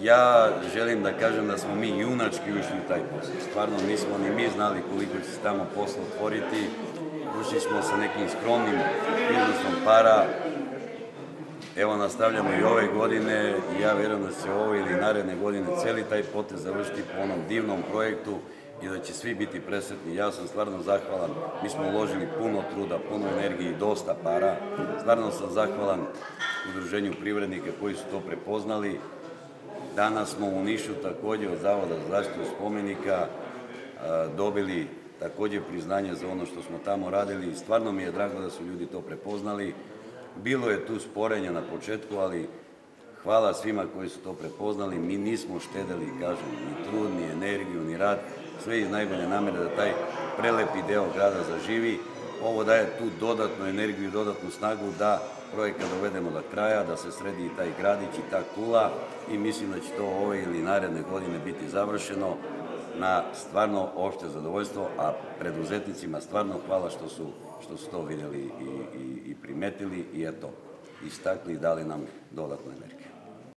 Ja želim da kažem da smo mi junački ušli u taj posao. Stvarno nismo ni mi znali koliko će se tamo posla otvoriti. Ušli smo sa nekim skromnim iznosom para. Evo, nastavljamo i ove godine i ja vjerujem da će se ove ili naredne godine cijeli taj potez završiti po onom divnom projektu i da će svi biti presretni. Ja sam stvarno zahvalan. Mi smo uložili puno truda, puno energije i dosta para. Stvarno sam zahvalan Udruženju privrednika koji su to prepoznali. Danas smo u Nišu također od Zavoda za zaštitu spomenika dobili također priznanje za ono što smo tamo radili i stvarno mi je drago da su ljudi to prepoznali. Bilo je tu sporenja na početku, ali hvala svima koji su to prepoznali. Mi nismo štedeli, kažem, ni trud, ni energiju, ni rad, sve iz najbolje namjere da taj prelepi deo grada zaživi. Ovo daje tu dodatnu energiju i dodatnu snagu da projekat dovedemo do kraja, da se sredi taj gradić i ta kula i mislim da će to ove ili naredne godine biti završeno na stvarno opšte zadovoljstvo, a preduzetnicima stvarno hvala što su to vidjeli i primetili i eto, istakli i dali nam dodatnu energiju.